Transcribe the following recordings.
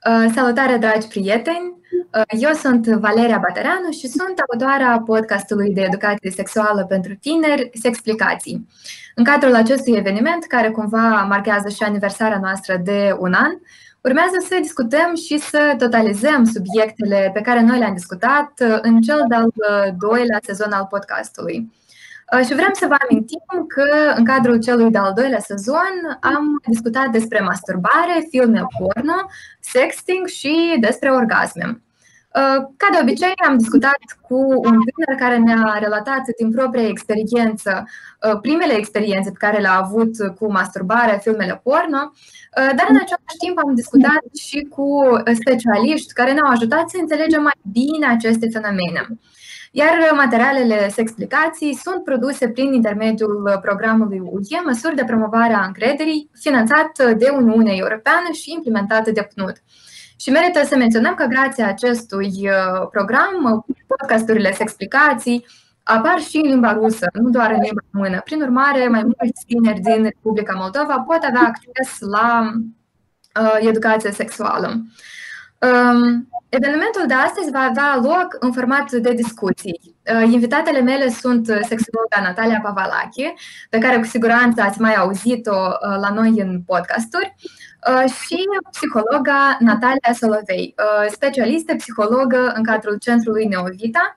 Salutare, dragi prieteni! Eu sunt Valeria Batereanu și sunt autoarea podcastului de educație sexuală pentru tineri, Sexplicații. În cadrul acestui eveniment, care cumva marchează și aniversarea noastră de un an, urmează să discutăm și să totalizăm subiectele pe care noi le-am discutat în cel de-al doilea sezon al podcastului. Și vrem să vă amintim că în cadrul celui de-al doilea sezon am discutat despre masturbare, filme porno, sexting și despre orgasme. Ca de obicei, am discutat cu un tânăr care ne-a relatat din propria experiență primele experiențe pe care le-a avut cu masturbarea, filmele porno, dar în același timp am discutat și cu specialiști care ne-au ajutat să înțelegem mai bine aceste fenomene. Iar materialele Sexplicații sunt produse prin intermediul programului UE, Măsuri de promovare a încrederii, finanțat de Uniunea Europeană și implementat de PNUD. Și merită să menționăm că grație acestui program, podcasturile Sexplicații apar și în limba rusă, nu doar în limba română. Prin urmare, mai mulți tineri din Republica Moldova pot avea acces la educație sexuală. Evenimentul de astăzi va avea loc în format de discuții. Invitatele mele sunt sexologa Natalia Pavalache, pe care cu siguranță ați mai auzit-o la noi în podcasturi, și psihologa Natalia Solovei, specialistă psihologă în cadrul Centrului Neovita,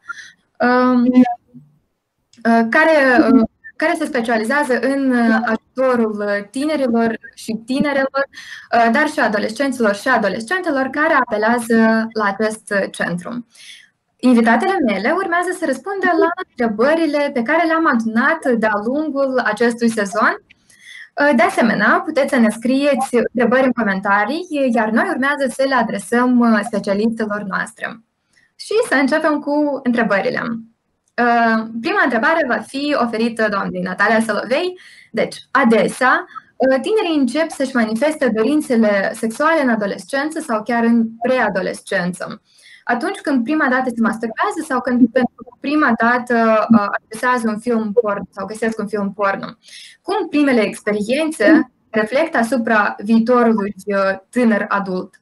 care se specializează în ajutorul tinerilor și tinerelor, dar și adolescenților și adolescentelor care apelează la acest centru. Invitatele mele urmează să răspundă la întrebările pe care le-am adunat de-a lungul acestui sezon. De asemenea, puteți să ne scrieți întrebări în comentarii, iar noi urmează să le adresăm specialistelor noastre. Și să începem cu întrebările. Prima întrebare va fi oferită doamnei Natalia Solovei. Deci, adesea, tinerii încep să-și manifeste dorințele sexuale în adolescență sau chiar în preadolescență. Atunci când prima dată se masturbează sau când pentru prima dată accesează un film porno sau găsesc un film porno. Cum primele experiențe reflectă asupra viitorului tânăr adult?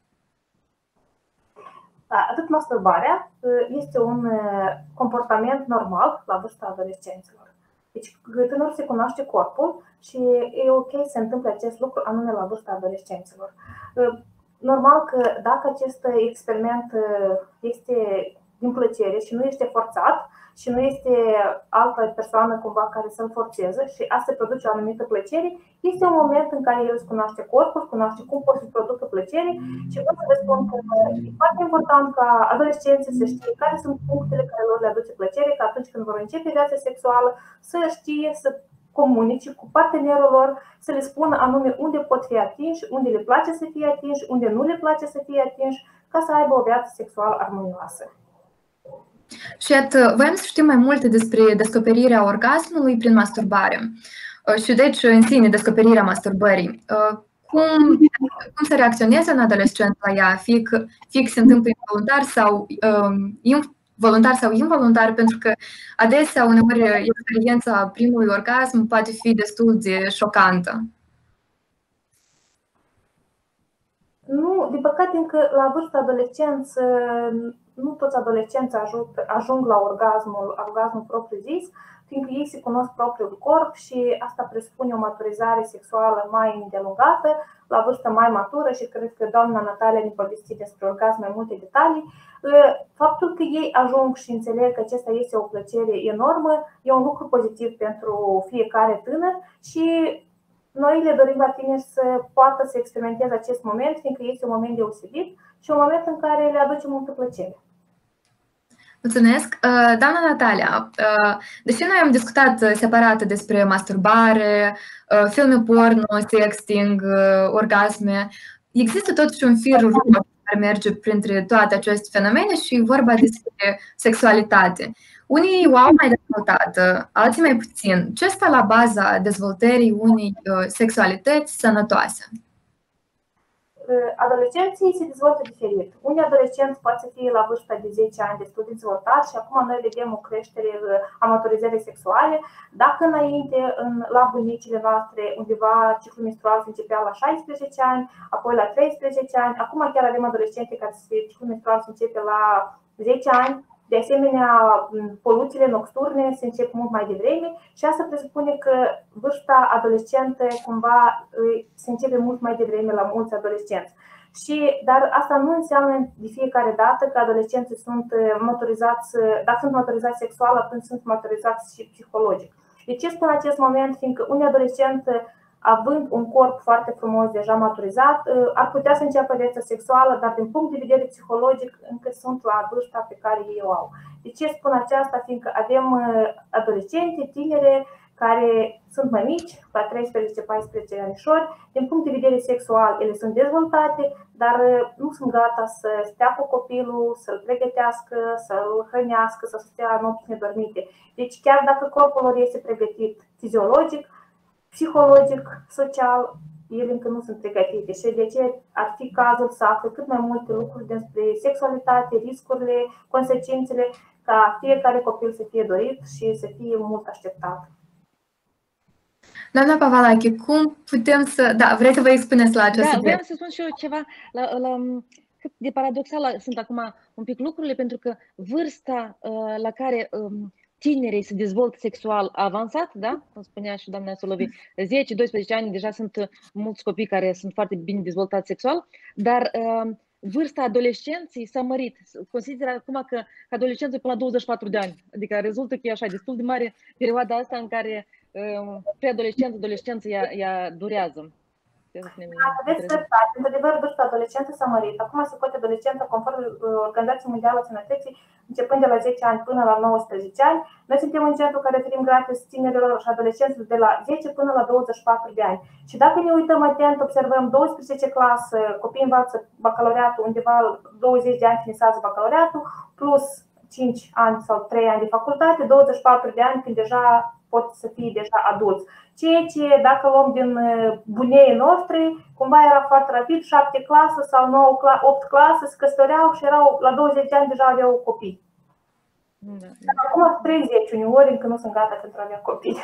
Atât masturbarea este un comportament normal la vârsta adolescenților. Deci tânărul se cunoaște corpul și e ok să se întâmple acest lucru anume la vârsta adolescenților. Normal că dacă acest experiment este din plăcere și nu este forțat și nu este altă persoană cumva care să-l forțeze și asta produce o anumită plăcere, este un moment în care el își cunoaște corpul, își cunoaște cum pot să producă plăcere și pot să vă spun că e foarte important ca adolescenții să știe care sunt punctele care lor le aduce plăcere, că atunci când vor începe viața sexuală să știe să comunice cu partenerul lor, să le spună anume unde pot fi atinși, unde le place să fie atinși, unde nu le place să fie atinși, ca să aibă o viață sexuală armonioasă. Și voiam să știm mai multe despre descoperirea orgasmului prin masturbare. Și deci, în sine, descoperirea masturbării. Cum să reacționeze un adolescent la ea? Fie se întâmplă involuntar sau involuntar, pentru că adesea, uneori, experiența primului orgasm poate fi destul de șocantă. Nu, din păcate, încă la vârsta adolescență, nu toți adolescenții ajung la orgasmul propriu-zis, fiindcă ei se cunosc propriul corp și asta presupune o maturizare sexuală mai îndelungată, la vârstă mai matură și cred că doamna Natalia ne povesti despre orgasm mai multe detalii. Faptul că ei ajung și înțeleg că acesta este o plăcere enormă e un lucru pozitiv pentru fiecare tânăr și noi le dorim la tineri să poată să experimenteze acest moment, fiindcă este un moment deosebit și un moment în care le aduce multă plăcere. Mulțumesc. Doamna Natalia, deși noi am discutat separat despre masturbare, filme porno, sexting, orgasme, există totuși un fir roșu care merge printre toate aceste fenomene și vorba despre sexualitate. Unii o au mai dezvoltată, alții mai puțin. Ce stă la baza dezvoltării unei sexualități sănătoase? adolescenții se dezvoltă diferit. Unii adolescenți pot să fie la vârsta de 10 ani destul de dezvoltați și acum noi vedem o creștere a maturizării sexuale. Dacă înainte, la bunicile noastre, undeva ciclul menstrual se începea la 16 ani, apoi la 13 ani, acum chiar avem adolescente care ciclul menstrual se începe la 10 ani. De asemenea, poluțiile nocturne se încep mult mai devreme și asta presupune că vârsta adolescentă cumva se începe mult mai devreme la mulți adolescenți. Dar asta nu înseamnă de fiecare dată că adolescenții sunt motorizați, dacă sunt motorizați sexual, atunci sunt motorizați și psihologic. De ce spun acest moment? Fiindcă un adolescent, având un corp foarte frumos, deja maturizat, ar putea să înceapă viața sexuală, dar din punct de vedere psihologic încă sunt la vârsta pe care ei o au. De ce spun aceasta? Fiindcă avem adolescente, tinere, care sunt mai mici, la 13-14 anișori. Din punct de vedere sexual, ele sunt dezvoltate, dar nu sunt gata să stea cu copilul, să-l pregătească, să-l hrănească, să stea nopți nedormite. Deci chiar dacă corpul lor este pregătit fiziologic, psihologic, social, ele încă nu sunt pregătite și de ce ar fi cazul să afle cât mai multe lucruri despre sexualitate, riscurile, consecințele, ca fiecare copil să fie dorit și să fie mult așteptat. Doamna Pavalache, cum putem să... Da, vreți să vă expuneți la acest subiect? Da, vreau să spun și eu ceva cât de paradoxal sunt acum un pic lucrurile, pentru că vârsta la care tinerii se dezvoltă sexual avansat, da? Cum spunea și doamna Solovi, 10-12 ani deja sunt mulți copii care sunt foarte bine dezvoltați sexual, dar vârsta adolescenței s-a mărit. Consider acum că adolescenții până la 24 de ani, adică rezultă că e așa destul de mare perioada asta în care preadolescență, adolescență ea durează. Aveți dreptate. Într-adevăr, vârsta adolescentă s-a mărit. Acum se poate adolescență, conform Organizației Mondiale a Sănătății, începând de la 10 ani până la 19 ani. Noi suntem un centru care oferim gratis tinerilor și adolescenților de la 10 până la 24 de ani. Și dacă ne uităm atent, observăm 12 clasă, copiii învață bacalaureatul, undeva 20 de ani finisează bacalaureatul, plus 5 ani sau 3 ani de facultate, 24 de ani când deja pot să fie deja adulți. Ceea ce, dacă luăm din buneii noștri, cumva era foarte rapid, 7 clasă sau 8 clasă, se căsătoreau și erau la 20 de ani deja aveau copii. Dar acum 30 uneori încă nu sunt gata pentru a avea copii.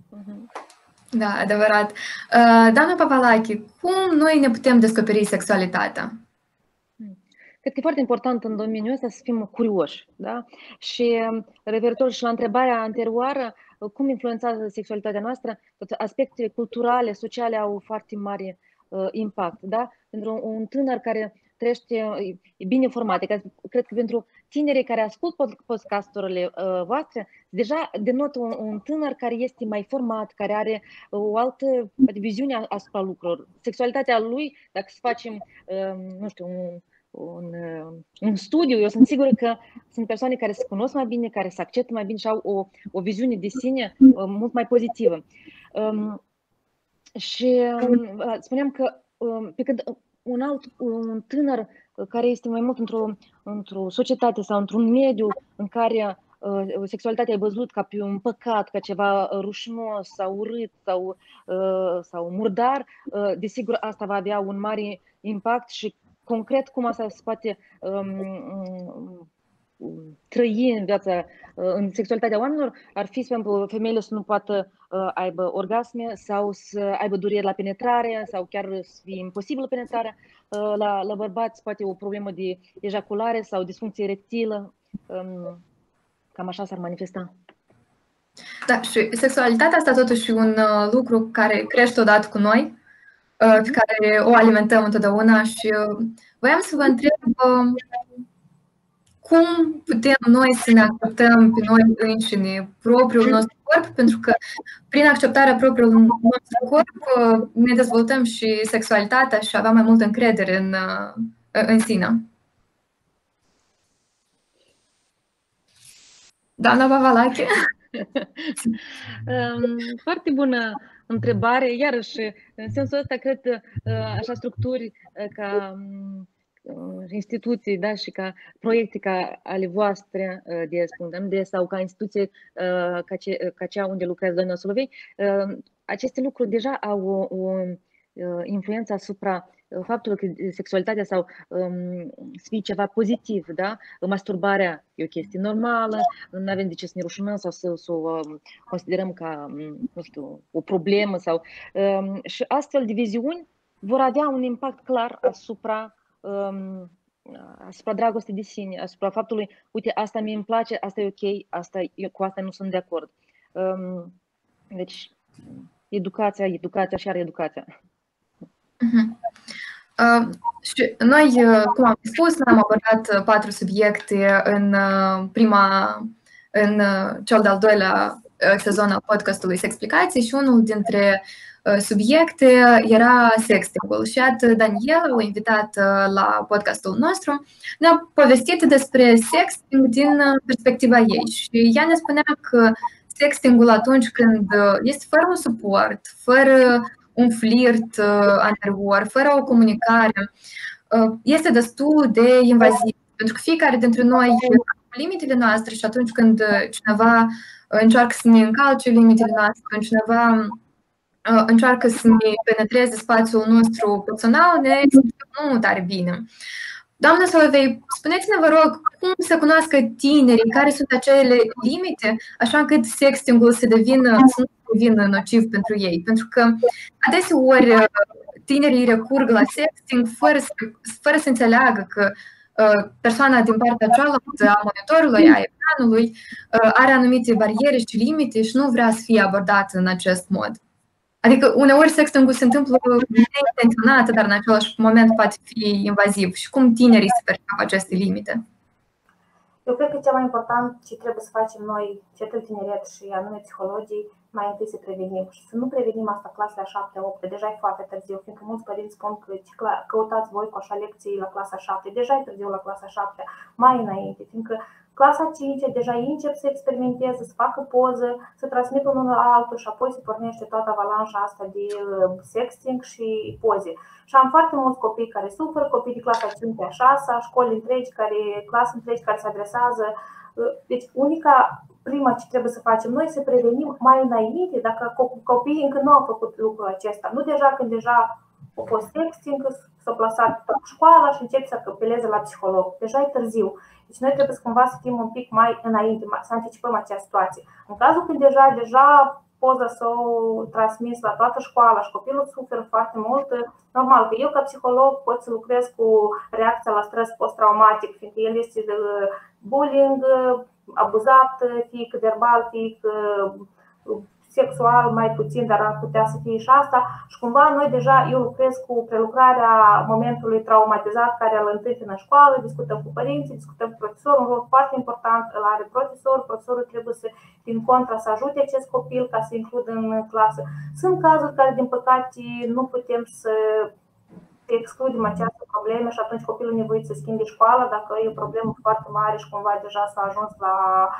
Da, adevărat. Doamna Pavalache, cum noi ne putem descoperi sexualitatea? Cred că e foarte important în domeniul ăsta să fim curioși. Da? Și referitor și la întrebarea anterioară, cum influențează sexualitatea noastră, aspectele culturale, sociale au foarte mare impact. Da? Pentru un tânăr care trăiește, e bine informat, cred că pentru tinerii care ascultă podcasturile voastre, deja denotă un tânăr care este mai format, care are o altă viziune asupra lucrurilor. Sexualitatea lui, dacă să facem, nu știu, un studiu, eu sunt sigură că sunt persoane care se cunosc mai bine, care se acceptă mai bine și au o viziune de sine mult mai pozitivă. Și spuneam că pe când un tânăr care este mai mult într-o societate sau într-un mediu în care sexualitatea e văzut ca pe un păcat, ca ceva rușinos sau urât sau murdar, desigur asta va avea un mare impact și concret cum asta se poate trăi în viața, în sexualitatea oamenilor, ar fi, spre exemplu, femeile să nu poată aibă orgasme sau să aibă dureri la penetrare sau chiar să fie imposibilă penetrarea. La bărbați poate o problemă de ejaculare sau disfuncție erectilă. Cam așa s-ar manifesta. Da, și sexualitatea asta totuși e un lucru care crește odată cu noi, pe care o alimentăm întotdeauna și voiam să vă întreb cum putem noi să ne acceptăm pe noi înșine propriul nostru corp, pentru că prin acceptarea propriului nostru corp ne dezvoltăm și sexualitatea și avem mai multă încredere în sine. Doamna Pavalache? Foarte bună întrebare. Iarăși, în sensul ăsta, cred că așa structuri ca instituții, da, și ca proiecte ca ale voastre de sau ca instituție ca cea unde lucrează doamna Solovei, aceste lucruri deja au influența asupra faptului că sexualitatea sau să fie ceva pozitiv, da? Masturbarea e o chestie normală, nu avem de ce să ne rușinăm sau să o considerăm ca, nu știu, o problemă sau... Și astfel de viziuni vor avea un impact clar asupra dragostei de sine, asupra faptului, uite, asta mie îmi place, asta e ok, eu cu asta nu sunt de acord. Deci, educația și are educația. Și noi, cum am spus, am abordat 4 subiecte în cel de-al doilea sezon al podcastului Sexplicații și unul dintre subiecte era sexting-ul. Și atât Daniela, o invitat la podcastul nostru, ne-a povestit despre sexting din perspectiva ei. Și ea ne spunea că sexting-ul atunci când este fără un suport, fără un flirt anterior, fără o comunicare, este destul de invaziv. Pentru că fiecare dintre noi are limitele noastre și atunci când cineva încearcă să ne încalce limitele noastre, când cineva încearcă să ne penetreze spațiul nostru personal, ne simțim nu tare bine. Doamna Solovei, spuneți-ne, vă rog, cum să cunoască tinerii, care sunt acele limite, așa încât sexting-ul să nu devină nociv pentru ei? Pentru că adeseori tinerii recurg la sexting fără să înțeleagă că persoana din partea cealaltă a monitorului, a ecranului, are anumite bariere și limite și nu vrea să fie abordată în acest mod. Adică uneori sexting-ul se întâmplă neintenționat, dar în același moment poate fi invaziv. Și cum tinerii se perceapă aceste limite? Eu cred că cel mai important ce trebuie să facem noi, cel tineret și anume psihologii, mai întâi să prevenim. Și să nu prevenim asta clasele a 7-8, deja e foarte târziu, fiindcă mulți părinți spun că căutați voi cu așa lecții la clasa 7, deja e târziu la clasa 7, mai înainte, fiindcă clasa 5 deja încep să experimenteze, să facă poză, să transmită unul la altul și apoi se pornește toată avalanșa asta de sexting și poze. Și am foarte mulți copii care suferă, copii de clasa 5-a, 6-a, școli clase întregi care se adresează. Deci prima ce trebuie să facem noi, să prevenim mai înainte, dacă copiii încă nu au făcut lucrul acesta. Nu deja când deja au fost sexting, s-au plasat în școala și încep să căpileze la psiholog. Deja e târziu. Deci noi trebuie să cumva să fim un pic mai înainte, să anticipăm acea situație. În cazul când deja poza s-a transmis la toată școala și copilul suferă foarte mult, normal că eu ca psiholog pot să lucrez cu reacția la stres post-traumatic, fiindcă el este de bullying, abuzat, fie că verbal, fie că sexual, mai puțin, dar ar putea să fie și asta. Și cumva noi deja, eu lucrez cu prelucrarea momentului traumatizat care îl întâmpină în școală, discutăm cu părinții, discutăm cu profesorul, un rol foarte important îl are profesorul trebuie să, din contra, să ajute acest copil ca să includă în clasă. Sunt cazuri care, din păcate, nu putem să excludem această probleme și atunci copilul nevoit să schimbe școala dacă e o problemă foarte mare și cumva deja s-a ajuns la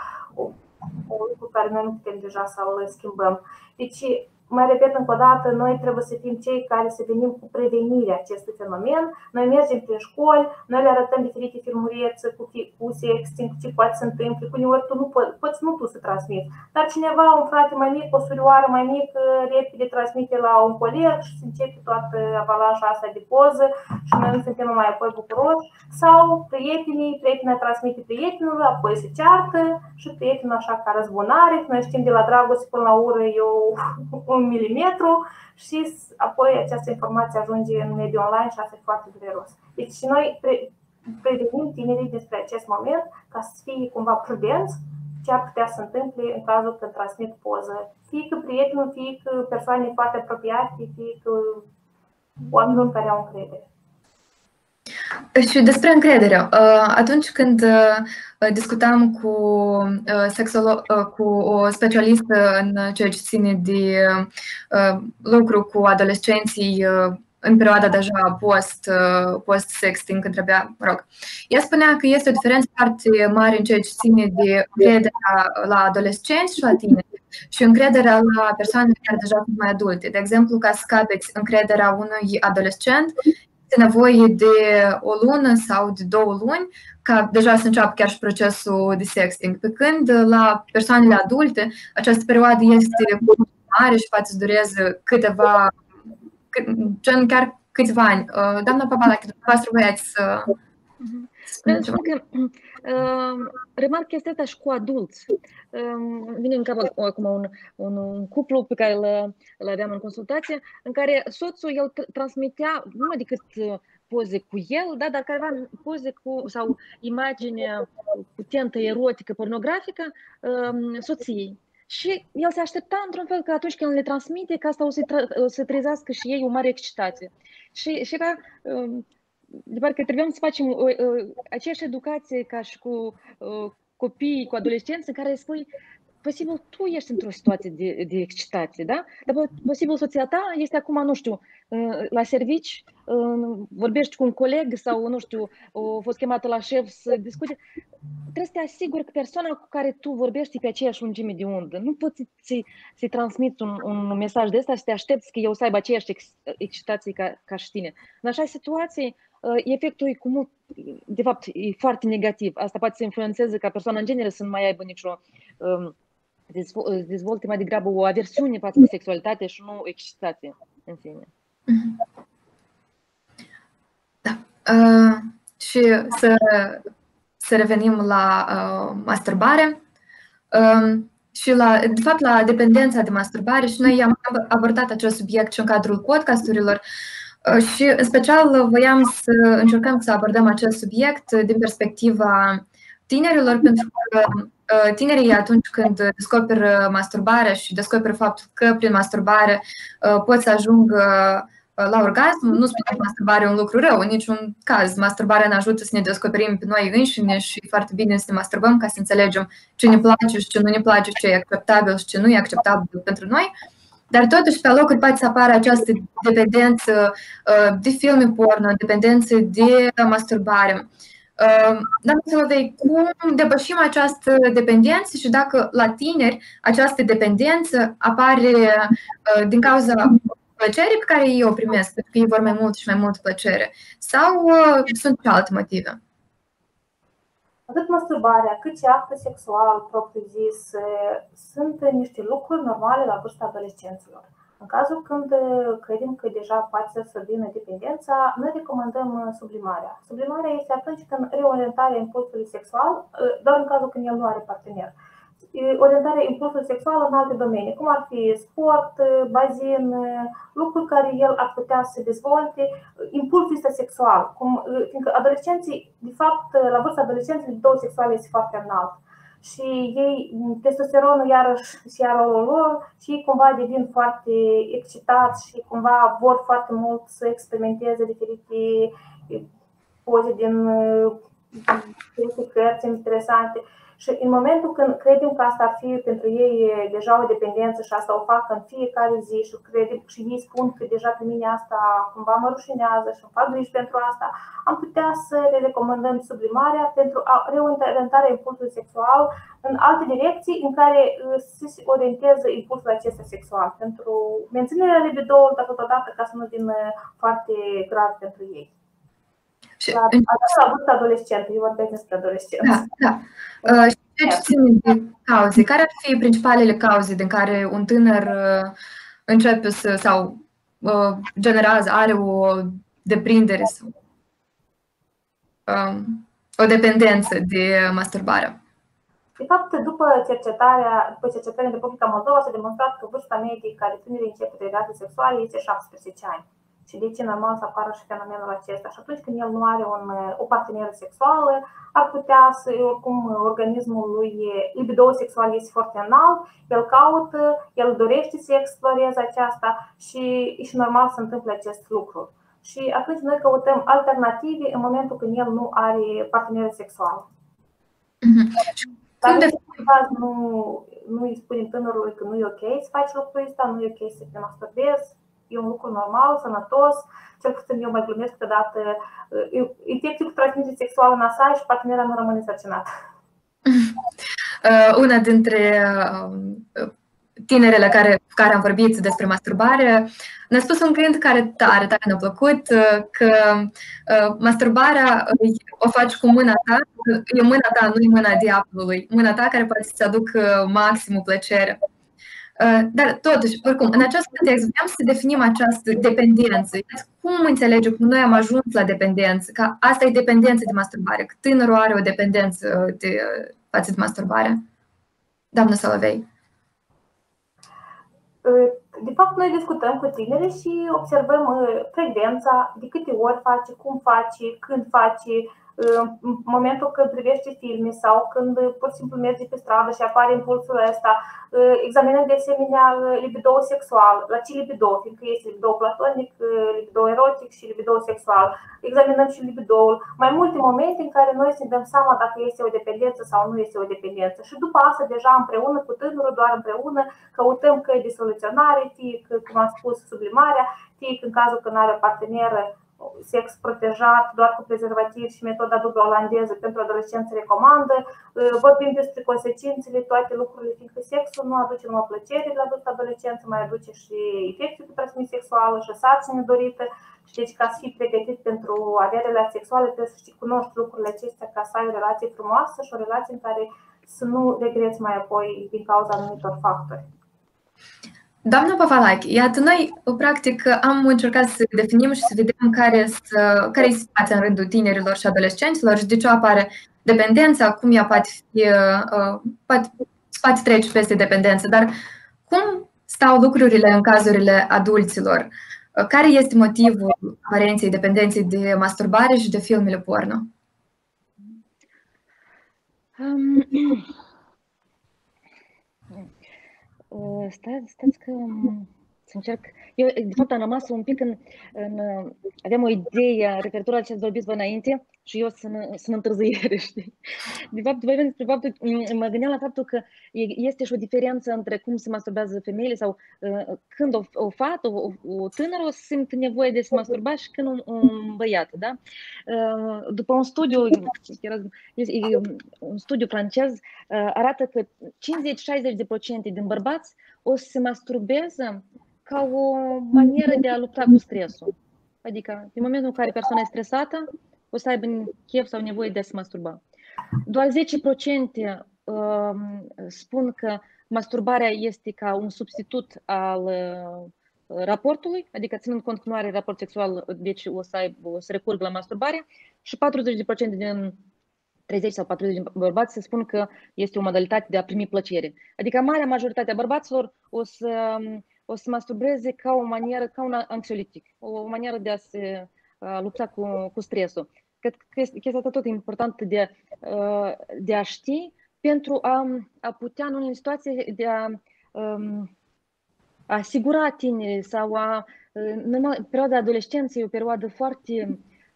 un lucru care noi nu putem deja să-l schimbăm. Deci, mai repet încă o dată, noi trebuie să fim cei care să venim cu prevenirea acestui fenomen. Noi mergem prin școli, noi le arătăm diferite filmulețe cu sexting, ce poate să întâmple. Uneori tu poți nu tu să transmiți, dar cineva, un frate mai mic, o surioară mai mică, repede transmite la un coleg și se începe toată avalanșa asta de poză și noi nu suntem mai apoi bucuroși. Sau prietena transmite prietenului, apoi se ceartă și prietenul așa ca răzbunare, noi știm de la dragoste până la ură un milimetru și apoi această informație ajunge în mediul online și asta e foarte dureros. Deci noi prevenim tinerii despre acest moment ca să fie cumva prudenți ce ar putea să întâmple în cazul când transmit poză. Fie că prietenul, fie că persoane foarte apropiate, fie că oameni care au încredere. Și despre încredere. Atunci când discutam cu o specialistă în ceea ce ține de lucru cu adolescenții în perioada deja post-sexting, când trebuia, ea spunea că este o diferență foarte mare în ceea ce ține de încrederea la adolescenți și la tineri și încrederea la persoane care deja sunt mai adulte. De exemplu, ca să capeți încrederea unui adolescent, este nevoie de o lună sau de 2 luni ca deja să înceapă chiar și procesul de sexting. Pe când la persoanele adulte această perioadă este mare și poate să dureze câteva gen chiar câțiva ani. Doamna Pavalache, dumneavoastră voiați să spuneți ceva? Remarc chestia asta și cu adulți. Vine în cap acum un cuplu pe care îl aveam în consultație, în care soțul el transmitea numai decât poze cu el, da, dar careva poze sau imagine putentă, erotică, pornografică soției. Și el se aștepta într-un fel că atunci când le transmite, că asta o să trezească și ei o mare excitație. Și era de parcă trebuia să facem aceeași educație ca și cu copiii, cu adolescenți, în care spui, posibil tu ești într-o situație de excitație, da? Dar posibil soția ta este acum, nu știu, la servici, vorbești cu un coleg sau, nu știu, a fost chemată la șef să discute. Trebuie să te asiguri că persoana cu care tu vorbești e pe aceeași lungime de undă. Nu poți să-i transmiți un mesaj de ăsta și să te aștepți că eu să aibă aceeași excitație ca și tine. În așa situație, efectul e de fapt, e foarte negativ. Asta poate să influențeze ca persoana în genere să nu mai aibă nicio dezvolte mai degrabă o aversiune față de sexualitate și nu excitație în sine. Da. Și să revenim la masturbare și de fapt la dependența de masturbare, și noi am abordat acest subiect și în cadrul podcasturilor și în special voiam să încercăm să abordăm acest subiect din perspectiva tinerilor, pentru că tinerii atunci când descoperă masturbarea și descoperă faptul că prin masturbare pot să ajungă la orgasm, nu spune că masturbarea e un lucru rău, în niciun caz. Masturbarea ne ajută să ne descoperim pe noi înșine și e foarte bine să ne masturbăm ca să înțelegem ce ne place și ce nu ne place, ce e acceptabil și ce nu e acceptabil pentru noi. Dar totuși pe locuri poate să apară această dependență de filme porno, dependență de masturbare. Doamna Solovei, cum depășim această dependență și dacă la tineri această dependență apare din cauza plăcerii pe care ei o primesc, pentru că ei vor mai mult și mai mult plăcere, sau sunt și alte motive? Atât masturbarea, cât și actul sexual propriu-zis sunt niște lucruri normale la vârsta adolescenților. În cazul când credem că deja poate să survină dependența, noi recomandăm sublimarea. Sublimarea este atunci când reorientarea impulsului sexual, doar în cazul când el nu are partener. Orientarea impulsului sexual în alte domenii, cum ar fi sport, bazin, lucruri care el ar putea să dezvolte, impulsul este sexual. Fiindcă adolescenții, de fapt, la vârsta adolescenților, libidoul sexual este foarte înalt. Și ei, testosteronul iarăși și ia rolul lor și ei cumva devin foarte excitați și cumva vor foarte mult să experimenteze diferite poze din cărți interesante. Și în momentul când credem că asta ar fi pentru ei deja o dependență și asta o fac în fiecare zi și ei spun că deja pe mine asta cumva mă rușinează și îmi fac griji pentru asta, am putea să le recomandăm sublimarea pentru reorientarea impulsului sexual în alte direcții în care se orientează impulsul acesta sexual pentru menținerea libidoului, dar totodată ca să nu vină foarte grav pentru ei. La vârsta adolescentă, eu vorbesc despre adolescență. Da. Și ce ține de cauze? Care ar fi principalele cauze din care un tânăr începe sau generează, are o deprindere sau o dependență de masturbare? De fapt, după cercetarea în Republica Moldova s-a demonstrat că vârsta medie care tinerii încep relații sexuale este 17 ani. Și deci e normal să apară și fenomenul acesta. Și atunci când el nu are o parteneră sexuală, ar putea să, oricum, organismul lui, libidoul sexual este foarte înalt, el caută, el dorește să exploreze aceasta și e și normal să întâmple acest lucru. Și atunci noi căutăm alternative în momentul când el nu are parteneră sexuală. Dar nu îi spunem tânărului că nu e ok să faci lucrul ăsta, nu e ok să te masturbezi. E un lucru normal, sănătos, cel puțin eu mai glumesc câteodată, infecții cu transmisie sexuală nasal și partenera nu rămâne însărcinată. Una dintre tinerele cu care am vorbit despre masturbare ne-a spus un gând care tare ne-a plăcut, că masturbarea o faci cu mâna ta, e mâna ta, nu e mâna diavolului, mâna ta care poate să-ți aducă maximul plăcere. Dar totuși, oricum, în acest context vreau să definim această dependență. Cum înțelegem că noi am ajuns la dependență? Că asta e dependență de masturbare, că tânărul are o dependență față de masturbare. Doamnă Solovei. De fapt, noi discutăm cu tinerii și observăm frecvența, de câte ori face, cum face, când face, în momentul când privește filme sau când pur și simplu merge pe stradă și apare impulsul ăsta. Examinăm de asemenea libido sexual, la ce libido, fiindcă este libido platonic, libido erotic și libido sexual. Examinăm și libidoul. Mai multe momente în care noi să ne dăm seama dacă este o dependență sau nu este o dependență. Și după asta, deja împreună cu tânărul, doar împreună, căutăm căi de soluționare, fie că, cum am spus, sublimarea, fie că în cazul când are o parteneră sex protejat, doar cu prezervativ și metoda dublă olandeză pentru adolescenți recomandă. Vorbim despre consecințele, toate lucrurile, fiindcă sexul nu aduce numai plăcere la vârsta adolescență, mai aduce și infecții cu transmisie sexuală și sarcină nedorită. Și deci, ca să fii pregătit pentru a avea relații sexuale, trebuie să știi, cunoști lucrurile acestea ca să ai o relație frumoasă și o relație în care să nu regreți mai apoi din cauza anumitor factori. Doamna Pavalache, iată, noi, practic, am încercat să definim și să vedem care e situația în rândul tinerilor și adolescenților și de ce apare dependența, cum ea poate trece peste dependență, dar cum stau lucrurile în cazurile adulților? Care este motivul aparenței dependenței de masturbare și de filmele porno? Stați că să încerc. Eu, de fapt, am rămas un pic aveam o idee referitor la ce ați vorbit vă înainte și eu sunt întârziere, știi? De fapt, mă gândeam la faptul că este și o diferență între cum se masturbează femeile sau când o fată, o tânără o simt nevoie de se masturba și când un băiat, da? După un studiu francez arată că 50-60% din bărbați o să se masturbeze ca o manieră de a lupta cu stresul. Adică, în momentul în care persoana e stresată, o să aibă chef sau nevoie de a se masturba. Doar 10% spun că masturbarea este ca un substitut al raportului, adică ținând cont că nu are raport sexual, deci o să recurgă la masturbare, și 40% din 30 sau 40 de bărbați se spun că este o modalitate de a primi plăcere. Adică marea majoritate a bărbaților o să masturbeze ca o manieră, ca un anxiolitic, o manieră de a se lupta cu stresul. Cred că chestia asta tot e importantă de a ști pentru a putea în unele situații de a asigura tinerii sau în perioada adolescenței, o perioadă foarte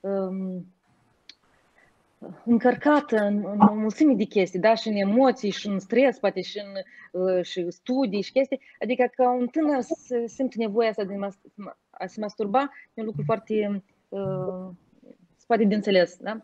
încărcată în o mulțime de chestii, da? Și în emoții, și în stres, poate și studii și chestii. Adică ca un tânăr să simte nevoia asta de a se masturba, e un lucru foarte poate de înțeles. Da?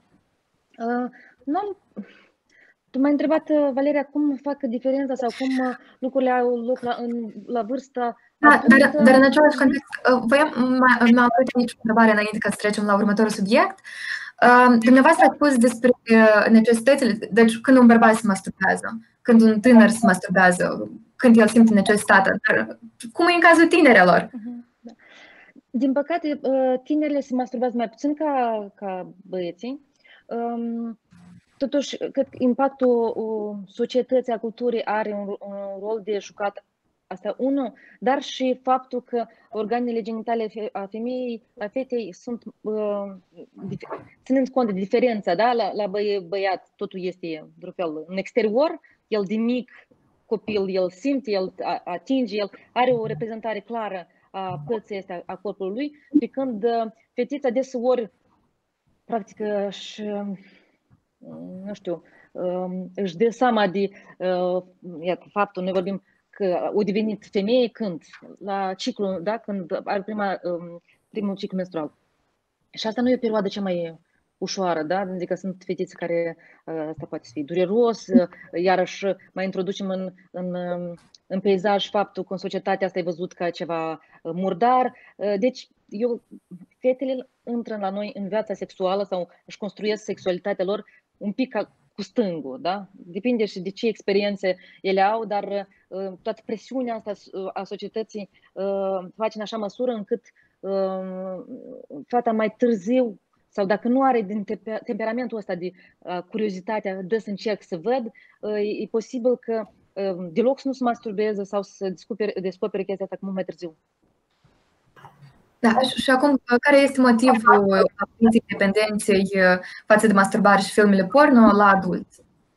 Tu m-ai întrebat, Valeria, cum fac diferența sau cum lucrurile au loc la vârsta. Dar în același context, m-am avut aici o întrebare înainte ca să trecem la următorul subiect. Dumneavoastră ați spus despre necesitățile, deci când un bărbat se masturbează, când un tânăr se masturbează, când el simte necesitatea, dar cum e în cazul tinerelor? Da. Din păcate, tinerile se masturbează mai puțin ca băieții. Totuși, cred că impactul societății, a culturii are un rol de jucat. Asta unul, dar și faptul că organele genitale a femeii, a fetei sunt, ținând cont de diferența, da? La băiat totul este, într-un fel, în exterior, el de mic copil, el simte, el atinge, el are o reprezentare clară a părții astea, a corpului lui, pe când fetița deseori, practic, nu știu, își dă seama de iată, faptul, noi vorbim că a devenit femeie când? La ciclu, da? Când are primul ciclu menstrual. Și asta nu e o perioadă cea mai ușoară, da? Adică sunt fetițe care asta poate fi dureros, iarăși mai introducem în peisaj faptul că în societatea asta e văzut ca ceva murdar. Deci, fetele intră la noi în viața sexuală sau își construiesc sexualitatea lor un pic cu stângul, da? Depinde și de ce experiențe ele au, dar toată presiunea asta a societății face în așa măsură încât fata mai târziu, sau dacă nu are din temperamentul ăsta de curiozitatea, dă să încerc să văd, e posibil că deloc să nu se masturbeze sau să descopere chestia asta mult mai târziu. Da, și acum, care este motivul absenței dependenței față de masturbare și filmele porno la adulți?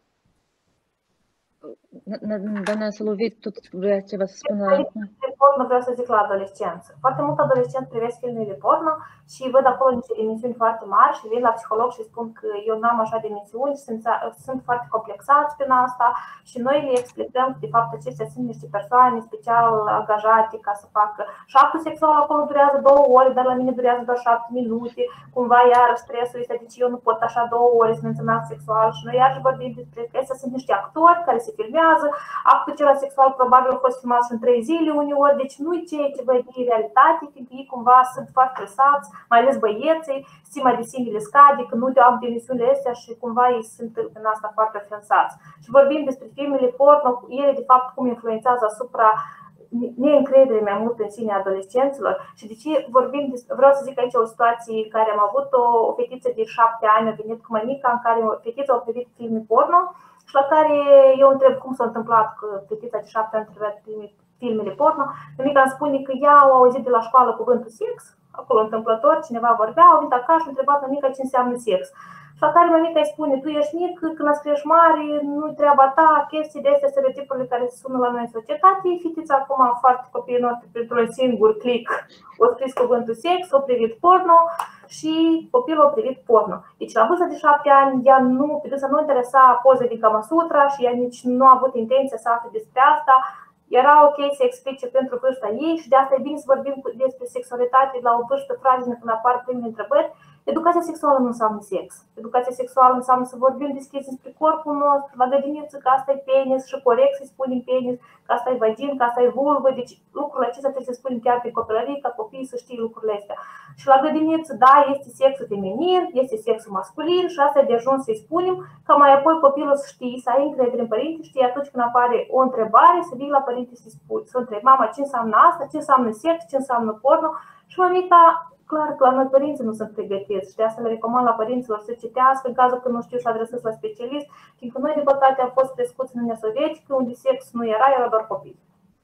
Doamna Solovit, tot vrea ceva să spună? Porno vreau să zic la adolescență. Foarte mult adolescenți privesc filmele porno și văd acolo niște emisiuni foarte mari și vin la psiholog și spun că eu n-am așa de emisiuni, sunt foarte complexați prin asta și noi le explicăm că de fapt acestea sunt niște persoane special angajate ca să facă. Și actul sexual acolo durează 2 ore, dar la mine durează doar 7 minute. Cumva iarăși stresul este, deci eu nu pot așa 2 ore să menționez act sexual și noi iarăși vorbim despre că astea sunt niște actori care se filmează. Actul acela sexual probabil a fost filmat și în 3 zile uneori, deci nu-i ceea ce văd în realitate, fiindcă ei cumva sunt foarte stresați, mai ales băieții, stima de sine le scade, că nu te-au emisiunile astea și cumva ei sunt în asta foarte ofensați. Și vorbim despre filmele porno, ele de fapt cum influențează asupra neîncredere mai mult în sine adolescenților. Și de ce vorbim despre, vreau să zic aici o situație în care am avut o fetiță de 7 ani, a venit cu mămica, în care fetița a privit filme porno și la care eu întreb cum s-a întâmplat că fetița de 7 ani a privit filmele porno. Mămica îmi spune că ea a auzit de la școală cuvântul sex, acolo întâmplător, cineva vorbea, a venit acasă și a întrebat mămica ce înseamnă sex. Și la care mămica îi spune, tu ești mic, când îți crești mare, nu-i treaba ta, chestii de astea, stereotipurile care se sună la noi în societate. Fetița acum, foarte copiii noștri, printr-un singur click, o scris cuvântul sex, o privit porno și copilul a privit porno. Deci la vârsta de 7 ani, ea nu interesa poze din Kama Sutra și ea nici nu a avut intenția să afle despre asta. Era ok să explice pentru vârsta ei și de asta e bine să vorbim despre sexualitate la o vârstă fragilă când apar primele întrebări. Educația sexuală nu înseamnă sex. Educația sexuală înseamnă să vorbim deschis despre corpul nostru, la grădiniță, că asta e penis și corect să-i spunem penis, că asta e vagin, că asta e vulvă. Deci lucrurile acestea trebuie să spunem chiar pe copilărie, ca copiii să știe lucrurile astea. Și la grădiniță, da, este sexul feminin, este sexul masculin și asta e de ajuns să-i spunem, ca mai apoi copilul să știe, să ai încredere în părinte, știi atunci când apare o întrebare, să vii la părinte să întrebi, mama, ce înseamnă asta, ce înseamnă sex, ce înseamnă porno și mămica. Clar că la noi părinții nu sunt pregătiți și de asta le recomand la părinților să citească în cazul că nu știu să adresez la specialist, fiindcă noi, de păcate, am fost crescuți în Uniunea Sovietică, unde sex nu era doar copii.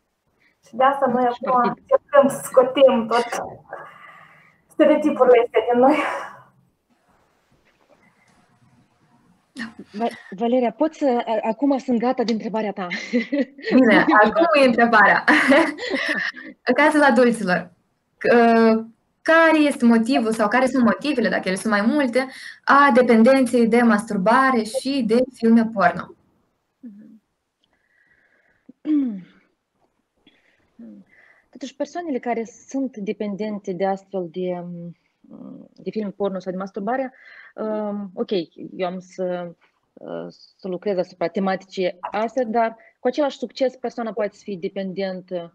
Și de asta noi acum încercăm să scotem tot stereotipurile astea din noi. Valeria, acum sunt gata de întrebarea ta. Bine, acum e întrebarea. În cazul adulților, care este motivul sau care sunt motivele, dacă ele sunt mai multe, a dependenței de masturbare și de filme porno? Totuși, persoanele care sunt dependente de astfel de filme porno sau de masturbare, ok, eu am să lucrez asupra tematicii astea, dar cu același succes persoana poate să fie dependentă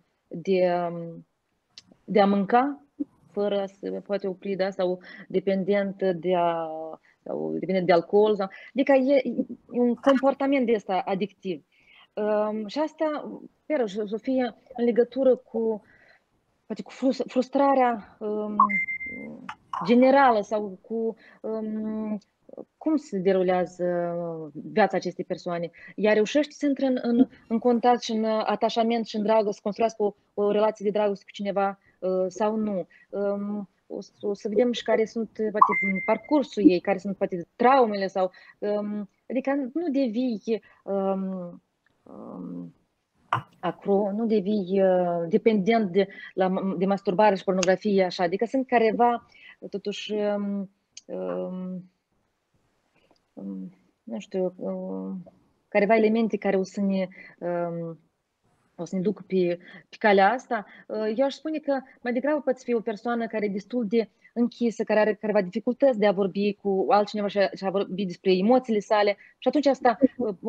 de a mânca, fără să poate opri, da, sau dependent de alcool, adică e un comportament de ăsta adictiv. Și asta, iarăși, o să fie în legătură cu frustrarea generală sau cu cum se derulează viața acestei persoane. Ea reușește să intre în contact și în atașament și în dragoste, să construiască o relație de dragoste cu cineva sau nu. O să vedem și care sunt poate parcursul ei, care sunt poate traumele sau adică nu devii nu devii dependent de masturbare și pornografie așa, adică sunt careva totuși nu știu, careva elemente care o să ne ducă pe calea asta. Eu aș spune că mai degrabă poate fi o persoană care e destul de închisă, care are careva dificultăți de a vorbi cu altcineva și a vorbi despre emoțiile sale și atunci asta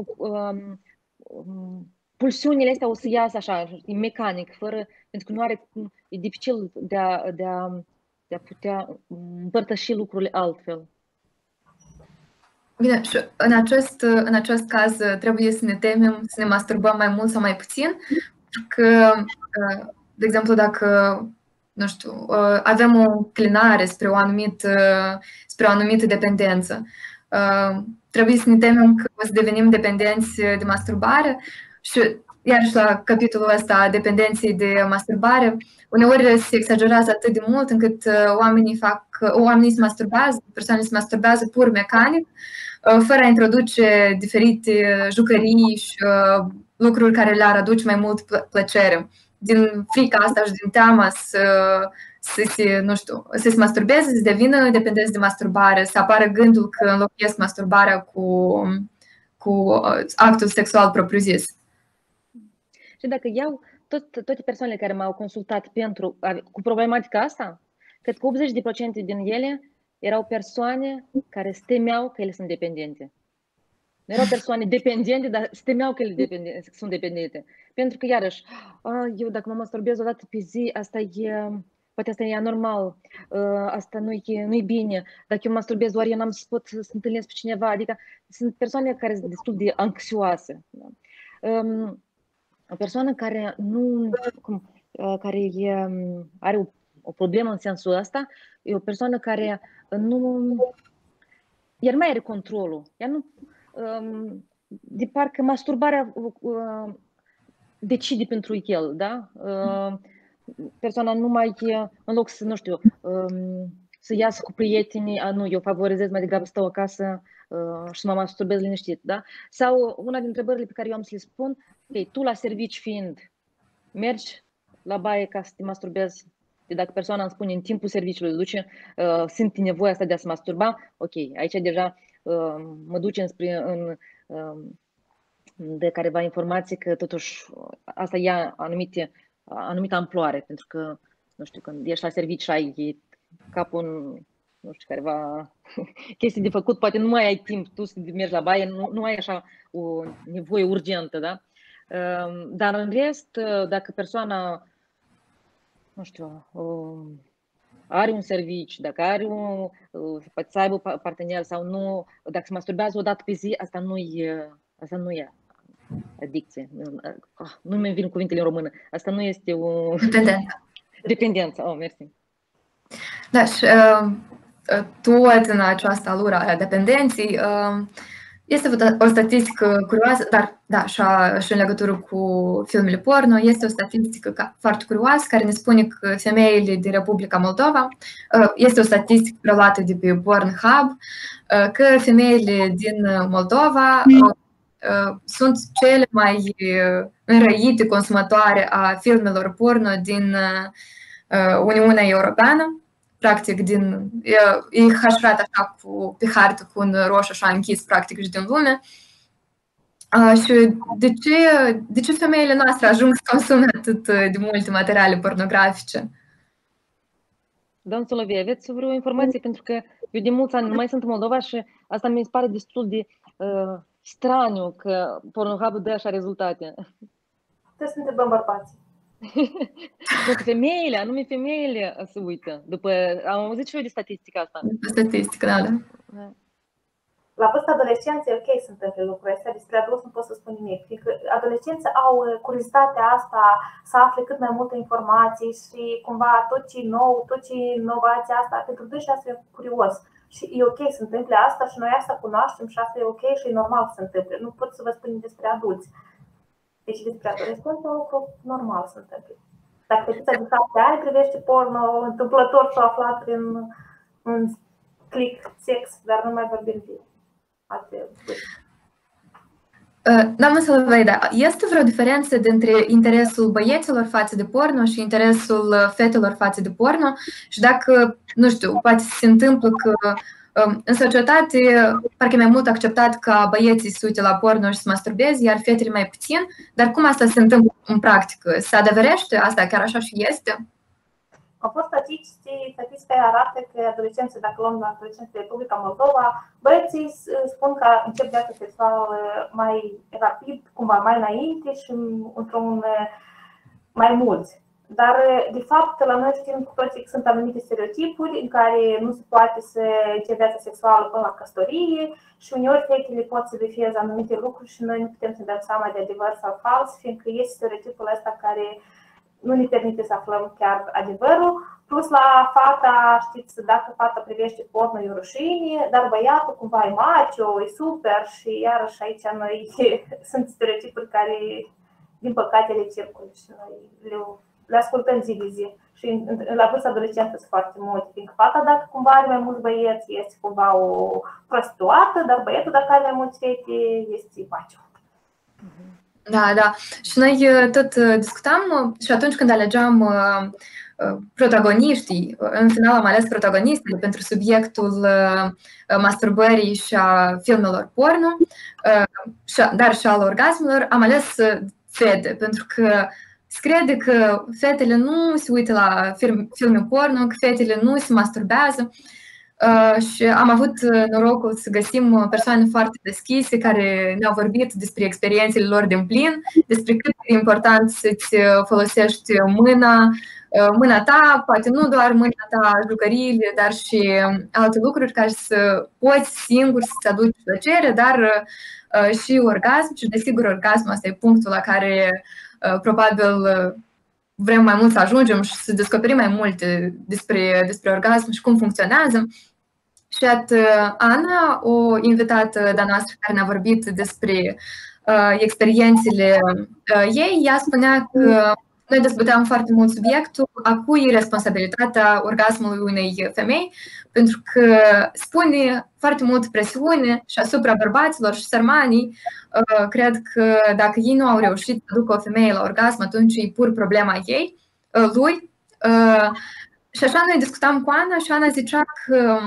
pulsiunile astea o să iasă așa, mecanic, pentru că nu are, e dificil de a putea împărtăși lucrurile altfel. Bine, și în acest caz trebuie să ne temem să ne masturbăm mai mult sau mai puțin, că, de exemplu, dacă, nu știu, avem o înclinare spre o anumită dependență, trebuie să ne temem că o să devenim dependenți de masturbare și iarăși la capitolul ăsta dependenței de masturbare, uneori se exagerează atât de mult încât oamenii se masturbează, persoanele se masturbează pur mecanic, fără a introduce diferite jucării și lucruri care le-ar aduce mai mult plăcere. Din frica asta și din teama să se masturbeze, să devină dependenți de masturbare, să apară gândul că înlocuiesc masturbarea cu actul sexual propriu-zis. Și dacă iau toate persoanele care m-au consultat cu problematica asta, cred că 80% din ele erau persoane care se temeau că ele sunt dependente. Nu erau persoane dependente, dar se temeau că ele sunt dependente. Pentru că, iarăși, eu dacă mă masturbez o dată pe zi, poate asta e anormal, asta nu-i bine. Dacă eu mă masturbez, doar eu n-am să pot să întâlnesc pe cineva. Adică sunt persoane care sunt destul de anxioase. Da? O persoană care are o problemă în sensul ăsta, e o persoană care ea nu mai are controlul. Ea nu, de parcă masturbarea decide pentru el, da? Persoana nu mai, în loc să, nu știu, să iasă cu prietenii, eu favorizez mai degrabă stau acasă și să mă masturbez liniștit, da? Sau una dintre întrebările pe care eu am să le spun, ok, tu la servici fiind, mergi la baie ca să te masturbezi? Dacă persoana îmi spune în timpul serviciului, duce, simte nevoia asta de a se masturba, ok, aici deja mă duce de careva informații că totuși asta ia anumită amploare, pentru că, nu știu, când ești la serviciu și ai capul în, nu știu, careva chestii de făcut, poate nu mai ai timp tu să mergi la baie, nu ai așa o nevoie urgentă, da? Dar în rest, dacă persoana, nu știu, are un serviciu, dacă poate să aibă partener sau nu, dacă se masturbează o dată pe zi, asta nu e adicție. Nu mi vin cuvintele în română. Asta nu este o dependență. Oh, mersi. Da, și tot în această alură a dependenței este o statistică curioasă, dar da, și în legătură cu filmele porno, este o statistică foarte curioasă care ne spune că femeile din Republica Moldova, este o statistică preluată de pe Pornhub, că femeile din Moldova sunt cele mai înrăite consumatoare a filmelor porno din Uniunea Europeană. Practic, e hașrat așa pe hartă cu un roșu așa închis, practic, și din lume. Și de ce femeile noastre ajung să consume atât de multe materiale pornografice? Doamnă Solovie, aveți vreo informație? Pentru că eu de mulți ani nu mai sunt în Moldova și asta mi se pare destul de straniu că Pornhub dă așa rezultate. Trebuie să întrebăm bărbații. Anume femeile se uită. Am auzit și eu de statistica asta. Statistică, da. La vârsta adolescenței, ok, se întâmplă lucrurile astea, despre adulți nu pot să spun nimic. Fiindcă adolescenții au curiozitatea asta să afle cât mai multe informații și cumva tot ce e nou, tot ce e inovația asta, pentru dânsi asta e curios. Și e ok să întâmple asta și noi asta cunoaștem și asta e ok și e normal să se întâmple. Nu pot să vă spun despre adulți. Deci despre adolescență e un lucru normal să se întâmple. Dacă fetița de 7 ani privește porno, întâmplător și-o aflat prin un click sex, dar nu mai vorbim de alte. Doamna Solovei, este vreo diferență dintre interesul băieților față de porno și interesul fetelor față de porno? Și dacă, nu știu, poate se întâmplă că în societate parcă e mai mult acceptat ca băieții să uite la porno și să masturbeze, iar fetele mai puțin, dar cum asta se întâmplă în practică? Se adeverește asta? Chiar așa și este? Au fost statistici care arată că adolescenții, dacă luăm la adolescenții Republica Moldova, băieții spun că încep viața sexuală mai rapid, cumva mai înainte și într-un mai mulți. Dar, de fapt, la noi știm cu toții că sunt anumite stereotipuri în care nu se poate să începe viața sexuală până la căsătorie și uneori fetele pot să defieze anumite lucruri și noi nu putem să dăm seama de adevăr sau fals, fiindcă este stereotipul ăsta care nu ne permite să aflăm chiar adevărul. Plus la fata, știți, dacă fata privește porno e o rușine, dar băiatul cumva e macho, e super și iarăși aici noi sunt stereotipuri care, din păcate, le circulă și noi le ascultăm zi de zi. Și la vârsta adolescentă sunt foarte multe, fiindcă fata, dacă cumva are mai mulți băieți, este cumva o prostituată, dar băiatul, dacă are mai mulți fete, este macho. Da, da. Și noi tot discutam și atunci când alegeam protagoniștii, în final am ales protagonistele pentru subiectul masturbării și a filmelor porno, dar și al orgasmelor, am ales fete, pentru că se crede că fetele nu se uită la filme porno, că fetele nu se masturbează. Și am avut norocul să găsim persoane foarte deschise care ne-au vorbit despre experiențele lor din plin, despre cât e important să-ți folosești mâna ta, poate nu doar mâna ta, jucăriile, dar și alte lucruri care să poți singur să-ți aduci plăcere, dar și orgasm. Și desigur orgasmul ăsta e punctul la care probabil vrem mai mult să ajungem și să descoperim mai multe despre orgasm și cum funcționează. Și Ana, o invitată de-a noastră care ne-a vorbit despre experiențele ei, ea spunea că noi dezbăteam foarte mult subiectul a cui e responsabilitatea orgasmului unei femei, pentru că spune foarte mult presiune și asupra bărbaților și sărmanii. Cred că dacă ei nu au reușit să ducă o femeie la orgasm, atunci e pur problema lui. Și așa noi discutam cu Ana și Ana zicea că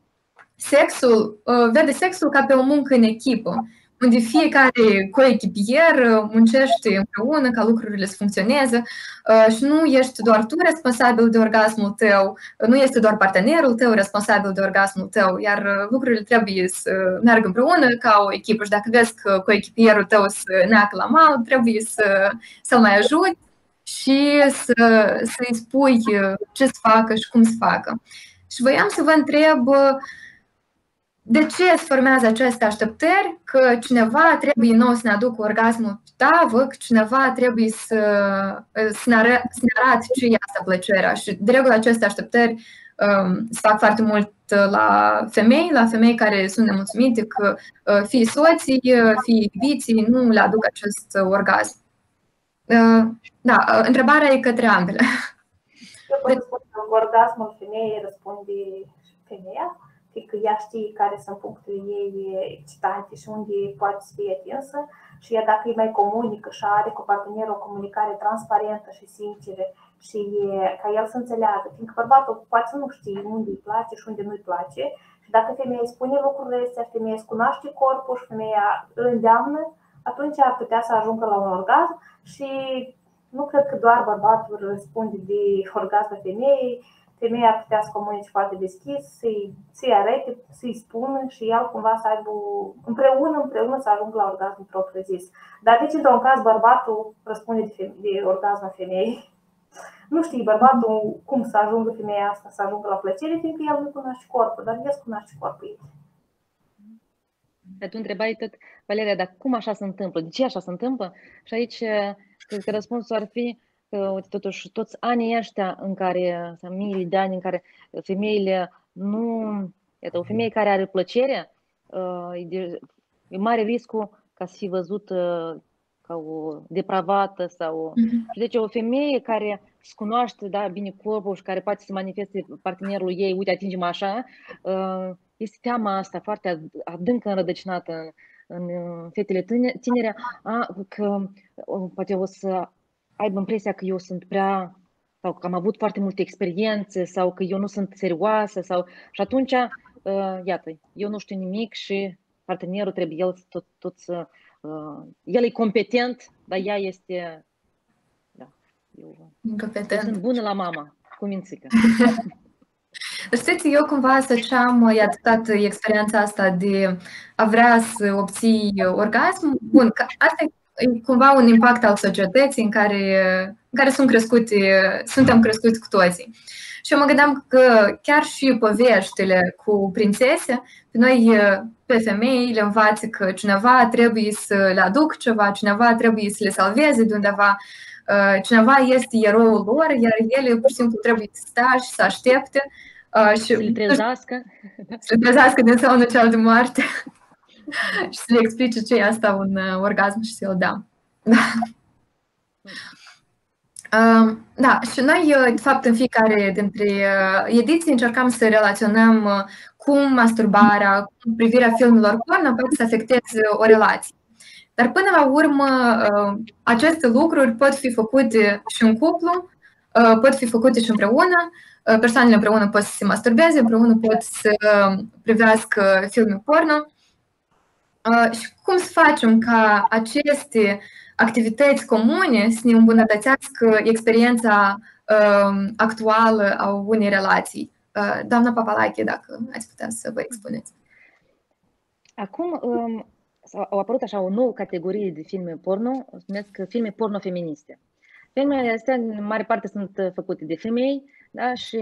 vede sexul ca pe o muncă în echipă, unde fiecare coechipier muncește împreună ca lucrurile să funcționeze și nu ești doar tu responsabil de orgasmul tău, nu este doar partenerul tău responsabil de orgasmul tău, iar lucrurile trebuie să meargă împreună ca o echipă și dacă vezi că coechipierul tău se neacă la mal, trebuie să-l mai ajuți și să-i spui ce să facă și cum să facă. Și voiam să vă întreb de ce se formează aceste așteptări, că cineva trebuie nou să ne aducă orgasmul pe tavă, că cineva trebuie să ne arate ce e asta plăcerea. Și de regulă aceste așteptări se fac foarte mult la femei care sunt nemulțumite că fie soții, fie iubiții nu le aduc acest orgasm. Da, întrebarea e către ambele. Eu pot spune că orgasmul femeii răspunde femeia, fiindcă ea știe care sunt punctele ei excitante și unde poate să fie atinsă și ea dacă îi mai comunică și are cu partenerul o comunicare transparentă și sinceră și ca el să înțeleagă, fiindcă bărbatul poate să nu știe unde îi place și unde nu îi place și dacă femeia îi spune lucrurile astea, femeia își cunoaște corpul și femeia îl îndeamnă, atunci ar putea să ajungă la un orgasm și nu cred că doar bărbatul răspunde de orgasmul femeii. Femeia ar putea să comunice foarte deschis, să-i arete, să-i spună și el cumva să aibă împreună să ajungă la orgasm propriu zis. Dar deci, într-un caz, bărbatul răspunde de orgasmul femeii. Nu știe bărbatul cum să ajungă femeia asta, să ajungă la plăcere, fiindcă el nu cunoaște corpul, dar el cunoaște corpul ei. Tu întrebai tot, Valeria, dar cum așa se întâmplă? De ce așa se întâmplă? Și aici, cred că răspunsul ar fi că, totuși, toți anii ăștia în care, sau miile de ani în care femeile nu... Iată, o femeie care are plăcere, e mare riscul ca să fie văzută ca o depravată sau... Și deci o femeie care se cunoaște bine corpul și care poate să manifeste partenerul ei, uite, atinge-mă așa, este teama asta foarte adâncă înrădăcinată în fetele tinere, că poate o să aibă impresia că eu sunt prea, sau că am avut foarte multe experiențe, sau că eu nu sunt serioasă, și atunci, iată, eu nu știu nimic și partenerul trebuie el tot să... El e competent, dar ea este... Da, eu sunt bună la mama, cu mințică. Știți, eu cumva asociam, iată, toată experiența asta de a vrea să obții orgasm. Bun, că asta e e cumva un impact al societății în care suntem crescuți cu toții. Și eu mă gândeam că chiar și poveștile cu prințese, pe noi, pe femei, le învață că cineva trebuie să le aducă ceva, cineva trebuie să le salveze de undeva, cineva este eroul lor, iar ele pur și simplu trebuie să stea și să aștepte. Și să le trezească. Să le trezească din somnul cel de moarte și să le explice ce e asta un orgasm și să-l dea. Da, și noi, de fapt, în fiecare dintre ediții încercam să relaționăm cum masturbarea, cum privirea filmelor porno poate să afecteze o relație. Dar până la urmă, aceste lucruri pot fi făcute și în cuplu, pot fi făcute și împreună. Persoanele împreună pot să se masturbeze, împreună pot să privească filme porno. Și cum să facem ca aceste activități comune să ne îmbunătățească experiența actuală a unei relații? Doamna Papalache, dacă ați putea să vă expuneți. Acum au apărut așa o nouă categorie de filme porno, se numesc filme porno feministe. Filmele astea, în mare parte, sunt făcute de femei, da? Și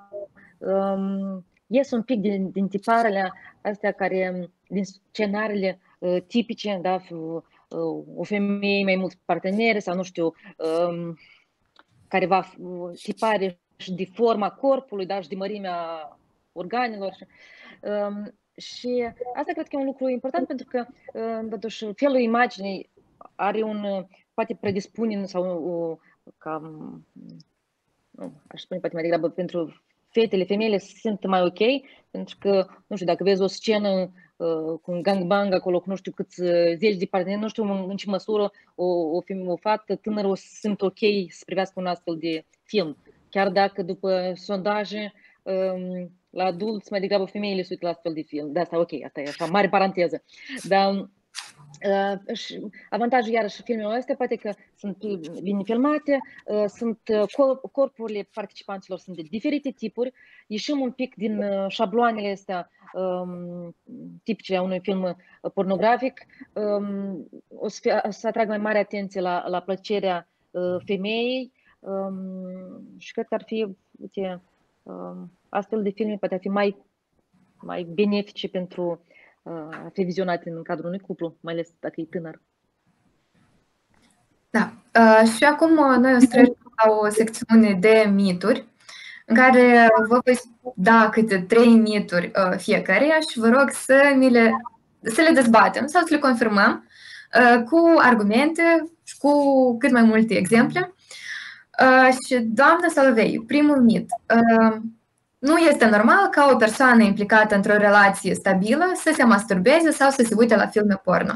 ies un pic din tiparele astea din scenariile tipice, da? O femeie, mai mulți parteneri sau nu știu, care va tipare și de forma corpului, da? Și de mărimea organelor. Și asta cred că e un lucru important pentru că totuși felul imaginii are poate predispune sau aș spune poate mai degrabă pentru fetele, femeile se simt mai ok, pentru că, nu știu, dacă vezi o scenă cu un gangbang acolo, cu nu știu câți zeci de parteneri, nu știu în ce măsură o fată tânără o să se simtă ok să privească un astfel de film. Chiar dacă după sondaje la adulți mai degrabă femeile se uită la astfel de film. De asta, ok, asta e așa, mare paranteză. Dar avantajul iarăși filmelor astea poate că sunt bine filmate, corpurile participanților sunt de diferite tipuri, ieșim un pic din șabloanele astea tipice a unui film pornografic, o să atrag mai mare atenție la plăcerea femeii și cred că ar fi, uite, astfel de filme poate fi mai benefice pentru a fi vizionate în cadrul unui cuplu, mai ales dacă e tânăr. Da. Și acum noi o să trecem la o secțiune de mituri, în care vă voi da câte 3 mituri fiecăreia și vă rog să le dezbatem sau să le confirmăm cu argumente și cu cât mai multe exemple. Și doamna Solovei, primul mit. Nu este normal ca o persoană implicată într-o relație stabilă să se masturbeze sau să se uite la filme porno.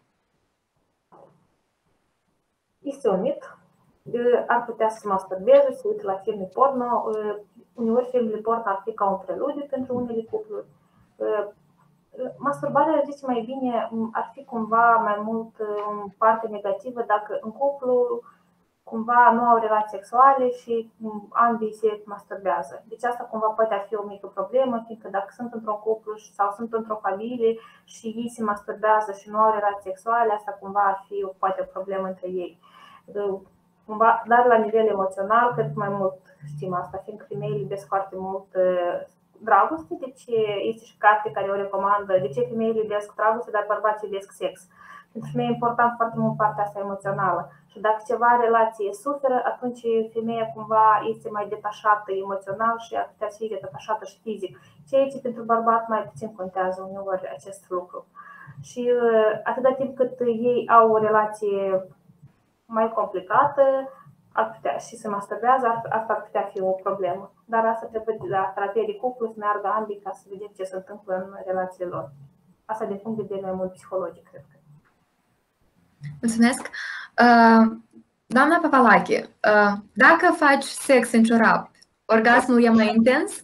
Este un mit. Ar putea să se masturbeze, să se uite la filme porno. Uneori filmele porno ar fi ca un preludiu pentru unele cupluri. Masturbarea, zice mai bine, ar fi cumva mai mult în parte negativă dacă în cuplu cumva nu au relații sexuale și ambii se masturbează. Deci asta cumva poate fi o mică problemă, fiindcă dacă sunt într-un cuplu sau sunt într-o familie și ei se masturbează și nu au relații sexuale, asta cumva ar fi poate o problemă între ei. Cumva, dar la nivel emoțional, cred că mai mult știm asta, fiindcă femeile iubesc foarte mult dragoste, deci este și carte care o recomandă de ce femeile iubesc dragoste, dar bărbații iubesc sex. Pentru mine e important foarte mult partea asta emoțională. Și dacă ceva relație suferă, atunci femeia cumva este mai detașată emoțional și ar putea să fie detașată și fizic. Ceea ce pentru bărbat mai puțin contează uneori acest lucru. Și atâta timp cât ei au o relație mai complicată, ar putea și se masturbează, asta ar putea fi o problemă. Dar asta trebuie la terapie de cuplu să meargă ambii ca să vedem ce se întâmplă în relațiile lor. Asta din punct de vedere mai mult psihologic, cred că. Mulțumesc. Doamna Papalache, dacă faci sex în ciorap, orgasmul e mai intens?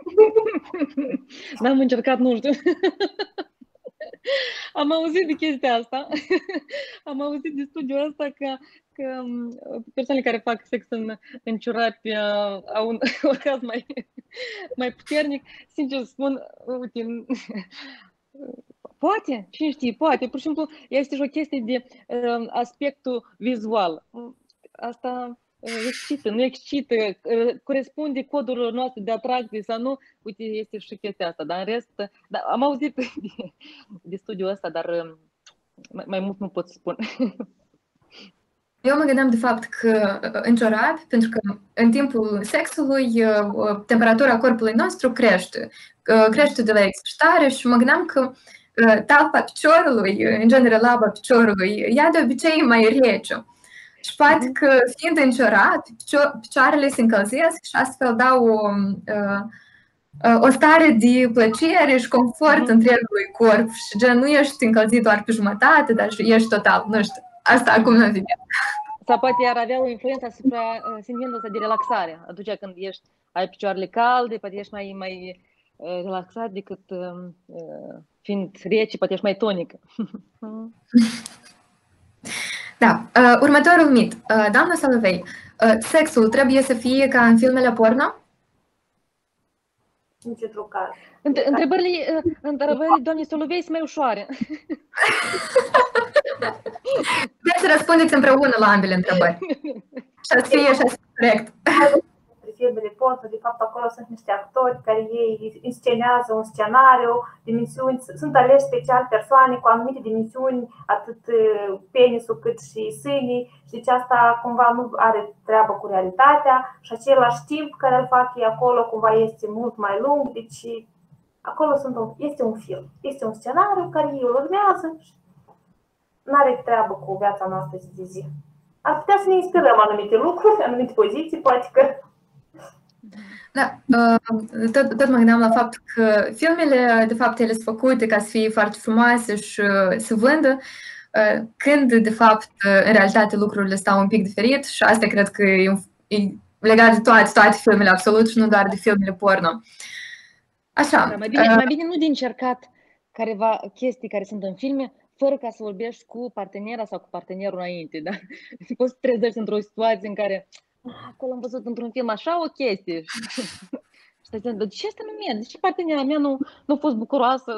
N-am încercat, nu știu. Am auzit de chestia asta. Am auzit de studiul ăsta că persoanele care fac sex în ciorapi au un orgasm mai puternic. Sincer spun, uite, Poate, cine știe, poate. Pur și simplu este și o chestie de aspectul vizual. Asta excită, nu excită, corespunde codurilor noastre de atracție sau nu. Uite, este și chestia asta. Dar în rest, am auzit de studiul ăsta, dar mai mult nu pot să spun. Eu mă gândeam de fapt că în ciorapi, pentru că în timpul sexului temperatura corpului nostru crește. Crește de la excitare și mă gândeam că talpa piciorului, în genere laba piciorului, ea de obicei e mai rece. Și poate că fiind în ciorapi, picioarele se încălzesc și astfel dau o stare de plăcere și confort întregului corp și gen nu ești încălzit doar pe jumătate, dar și ești total, nu știu, asta acum nu vine. Sau poate ar avea o influență asupra sentimentul ăsta de relaxare. Atunci când ai picioarele calde, poate ești mai relaxat decât fiind rece, poate ești mai tonică. Da. Următorul mit. Doamna Solovei, sexul trebuie să fie ca în filmele porno? Nici într-un caz. Întrebările doamnei Solovei sunt mai ușoare. Vreți să răspundeți împreună la ambele întrebări. Și să fie corect. Filmele porno, de fapt acolo sunt niște actori care ei inscenează un scenariu, dimensiuni, sunt aleși special persoane cu anumite dimensiuni, atât penisul cât și sânii, și deci asta cumva nu are treabă cu realitatea și același timp care îl fac ei acolo cumva este mult mai lung, deci acolo este un film, este un scenariu care ei îl urmează și nu are treabă cu viața noastră zi de zi. Ar putea să ne inspirăm anumite lucruri, anumite poziții, poate că. Da, tot mă gândeam la faptul că filmele, de fapt, ele sunt făcute ca să fie foarte frumoase și să vândă, când, de fapt, în realitate lucrurile stau un pic diferit și asta cred că e legat de toate filmele, absolut, și nu doar de filmele porno. Așa. Da, mai bine nu de încercat careva chestii care sunt în filme, fără ca să vorbești cu partenera sau cu partenerul înainte, da? Poți să trezești într-o situație în care acolo am văzut într-un film așa o chestie. Și te zic, de ce asta nu merge? De ce partenera mea nu a fost bucuroasă?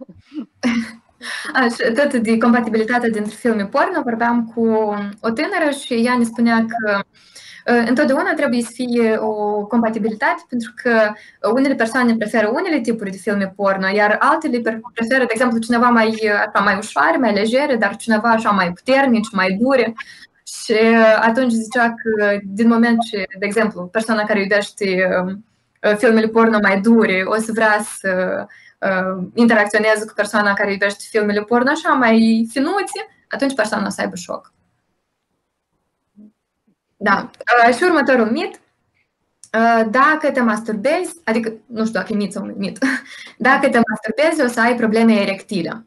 Tot de compatibilitatea dintre filme porno vorbeam cu o tânără și ea ne spunea că întotdeauna trebuie să fie o compatibilitate, pentru că unele persoane preferă unele tipuri de filme porno, iar altele preferă, de exemplu, cineva mai ușoare, mai legere, dar cineva așa mai puternici, mai dure. Și atunci zicea că din moment ce, de exemplu, persoana care iubește filmele porno mai dure o să vrea să interacționeze cu persoana care iubește filmele porno așa mai finuțe, atunci persoana o să aibă șoc. Da. Și următorul mit. Dacă te masturbezi, adică, nu știu dacă e mit sau nu mit, dacă te masturbezi o să ai probleme erectile.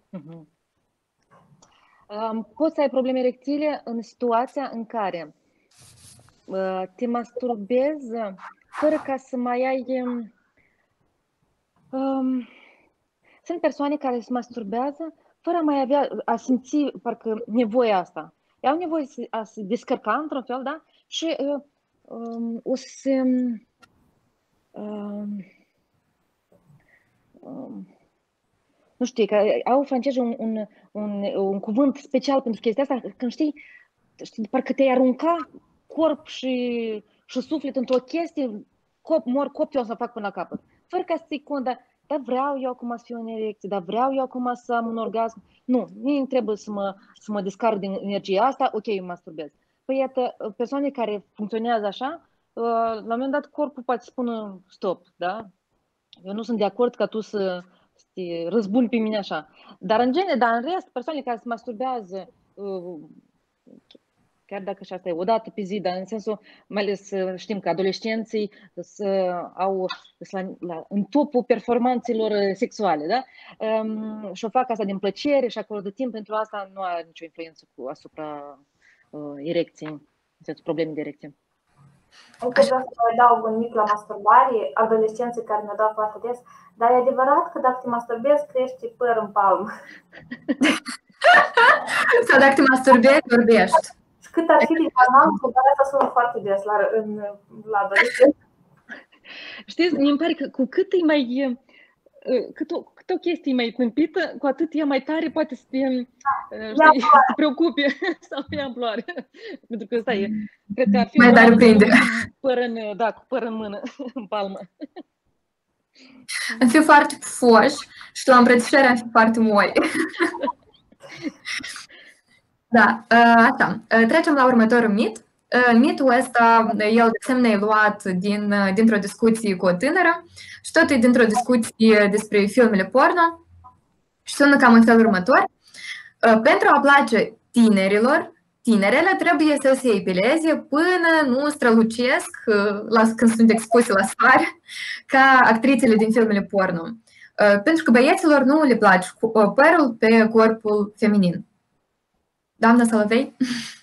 Poți să ai probleme erectile în situația în care te masturbezi fără ca să mai ai... Sunt persoane care se masturbează fără a mai avea, a simți parcă nevoia asta. Ei au nevoie a se descărca într-un fel, da? Și o să... nu știu, că au francezii un cuvânt special pentru chestia asta, când știi, parcă te-ai arunca corp și suflet într-o chestie, mor copii o să fac până la capăt. Fără ca să ții cont, dar vreau eu acum să fiu în erecție, dar vreau eu acum să am un orgasm. Nu, nu trebuie să mă descarc din energia asta, ok, eu mă masturbez. Păi iată, persoane care funcționează așa, la un moment dat corpul poate spună stop, da? Eu nu sunt de acord ca tu să te răzbuni pe mine așa. Dar în rest, persoanele care se masturbează, chiar dacă și asta e o dată pe zi, dar în sensul, mai ales știm că adolescenții au în topul performanțelor sexuale, da? Și o fac asta din plăcere și acolo de timp pentru asta nu are nicio influență asupra erecției, probleme de erecție. Încă vreau să mai dau un mic la masturbare, adolescenții care ne dau foarte des, dar e adevărat că dacă te masturbezi, crește păr în palmă. Sau dacă te masturbezi, vorbești. Și cât ar fi de banal, dar asta sună foarte des la adolescenți. Știți, mi-mi pare că cu cât e mai cât o chestie e mai tâmpită, cu atât e mai tare, poate să te preocupe sau fie amploare. Pentru că ăsta e, cred că ar fi mai tare prinde. Cu păr în mână, în palmă. Am fi foarte pufoși și la îmbrățișare am fi foarte moi. Da, asta. Trecem la următorul mit. Mitul ăsta, el de asemenea e luat dintr-o discuție cu o tânără și tot e dintr-o discuție despre filmele porno și sună cam în felul următor. Pentru a place tinerilor, tinerele trebuie să se epileze până nu strălucesc când sunt expuse la soare ca actrițele din filmele porno. Pentru că băieților nu le place părul pe corpul feminin. Doamna Solovei?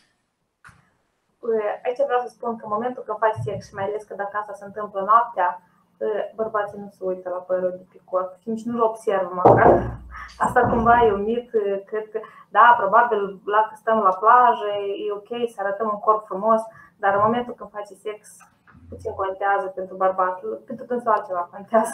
Aici vreau să spun că în momentul când faci sex și mai ales că dacă asta se întâmplă noaptea, bărbații nu se uită la părul de pe corp și nici nu-l observă măcar. Asta cumva e un mit, cred că, da, probabil la că stăm la plajă e ok să arătăm un corp frumos, dar în momentul când faci sex puțin contează pentru bărbat, pentru dânsul altceva contează.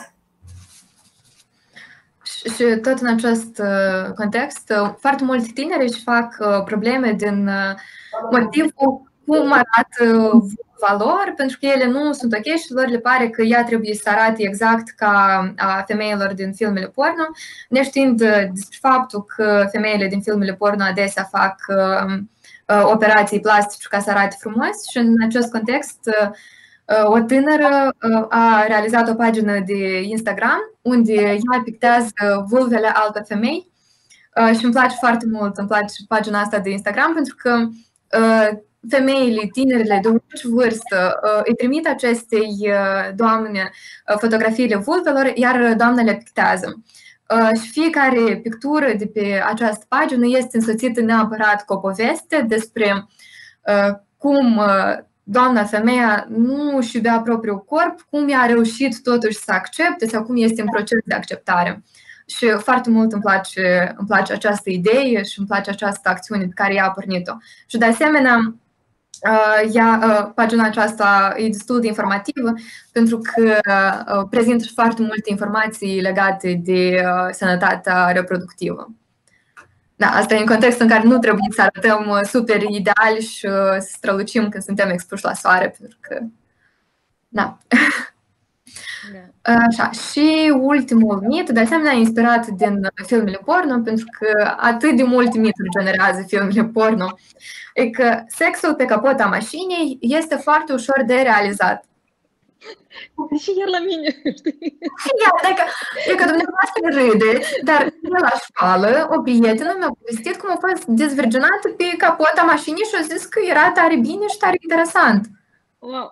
Și tot în acest context, foarte mulți tineri își fac probleme din motivul cum arată valori, pentru că ele nu sunt ok și lor le pare că ea trebuie să arate exact ca a femeilor din filmele porno, neștiind despre faptul că femeile din filmele porno adesea fac operații plastice ca să arate frumos și în acest context o tânără a realizat o pagină de Instagram unde ea pictează vulvele altor femei și îmi place foarte mult, îmi place pagina asta de Instagram pentru că femeile, tinerile de orice vârstă îi trimit acestei doamne fotografiile vulvelor, iar doamna le pictează. Și fiecare pictură de pe această pagină este însoțită neapărat cu o poveste despre cum doamna femeia nu își iubea propriul corp, cum i-a reușit totuși să accepte sau cum este în proces de acceptare. Și foarte mult îmi place această idee și îmi place această acțiune pe care ea a pornit-o. Și de asemenea, pagina aceasta e destul de informativă pentru că prezintă foarte multe informații legate de sănătatea reproductivă. Da, asta e în contextul în care nu trebuie să arătăm super ideali și să strălucim când suntem expuși la soare, pentru că... Da. Așa. Și ultimul mit, de asemenea, inspirat din filmele porno, pentru că atât de multe mituri generează filmele porno, e că sexul pe capota mașinii este foarte ușor de realizat. Și iar la mine, știi? E că dumneavoastră râde, dar la școală o prietenă mi-a povestit cum a fost dezvirginată pe capota mașinii și a zis că era tare bine și tare interesant. Wow!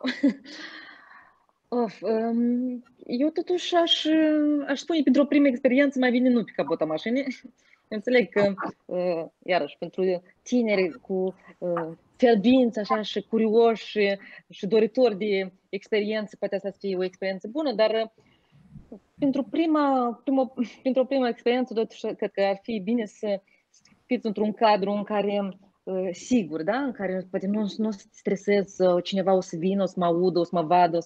Eu totuși aș spune pentru o primă experiență mai bine nu pe capota mașinii. Înțeleg că, iarăși, pentru tineri cu fierbinți așa și curioși și doritori de experiență, poate asta să fie o experiență bună, dar pentru o primă experiență, totuși, cred că ar fi bine să fiți într-un cadru în care sigur, da? În care poate nu stresez, cineva o să vină, o să mă audă, o să mă vadă,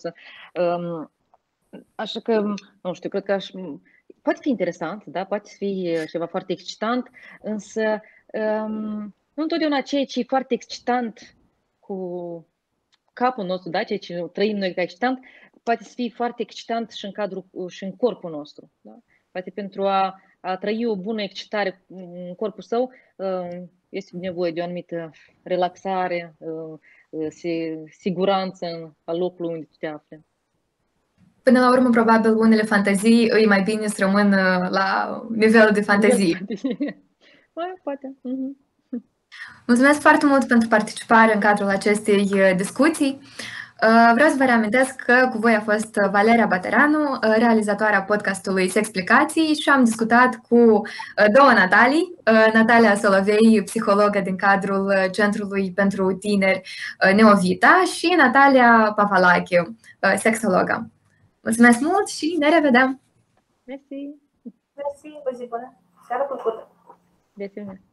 așa că, nu știu, cred că poate fi interesant, da? Poate fi ceva foarte excitant, însă nu întotdeauna ceea ce e foarte excitant cu capul nostru, da? Ceea ce trăim noi ca excitant, poate să fie foarte excitant și în corpul nostru. Da? Poate pentru a trăi o bună excitare în corpul său, este nevoie de o anumită relaxare, siguranță a locului unde tu te afli. Până la urmă, probabil, unele fantazii e mai bine să rămână la nivel de fantazie. Poate. Mulțumesc foarte mult pentru participare în cadrul acestei discuții. Vreau să vă reamintesc că cu voi a fost Valeria Batereanu, realizatoarea podcastului Sexplicații și am discutat cu două Natalii, Natalia Solovei, psihologă din cadrul Centrului pentru Tineri Neovita și Natalia Pavalache, sexologă. Mulțumesc mult și ne revedem! Mersi! Mersi, o zi bună! Seară plăcută! De asemenea!